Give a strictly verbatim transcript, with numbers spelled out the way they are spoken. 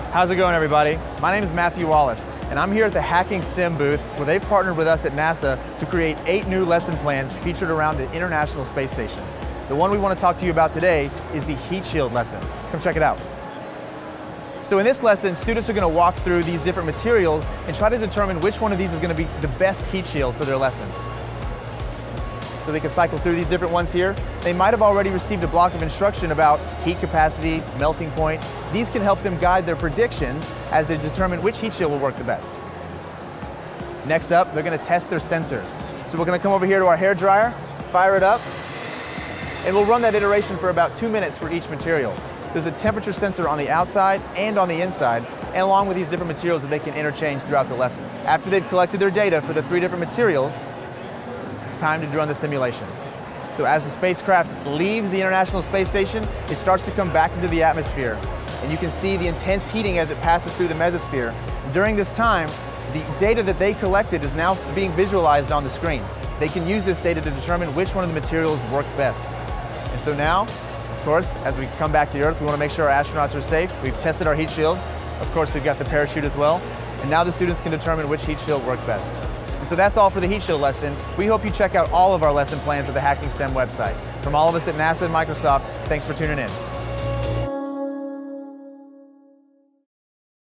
How's it going, everybody? My name is Matthew Wallace, and I'm here at the Hacking STEM booth where they've partnered with us at NASA to create eight new lesson plans featured around the International Space Station. The one we want to talk to you about today is the heat shield lesson. Come check it out. So in this lesson, students are going to walk through these different materials and try to determine which one of these is going to be the best heat shield for their lesson. So they can cycle through these different ones here. They might have already received a block of instruction about heat capacity, melting point. These can help them guide their predictions as they determine which heat shield will work the best. Next up, they're going to test their sensors. So we're going to come over here to our hair dryer, fire it up, and we'll run that iteration for about two minutes for each material. There's a temperature sensor on the outside and on the inside, and along with these different materials that they can interchange throughout the lesson. After they've collected their data for the three different materials, it's time to run the simulation. So as the spacecraft leaves the International Space Station, it starts to come back into the atmosphere. And you can see the intense heating as it passes through the mesosphere. During this time, the data that they collected is now being visualized on the screen. They can use this data to determine which one of the materials work best. And so now, of course, as we come back to Earth, we want to make sure our astronauts are safe. We've tested our heat shield. Of course, we've got the parachute as well. And now the students can determine which heat shield worked best. So that's all for the heat shield lesson. We hope you check out all of our lesson plans at the Hacking STEM website. From all of us at NASA and Microsoft, thanks for tuning in.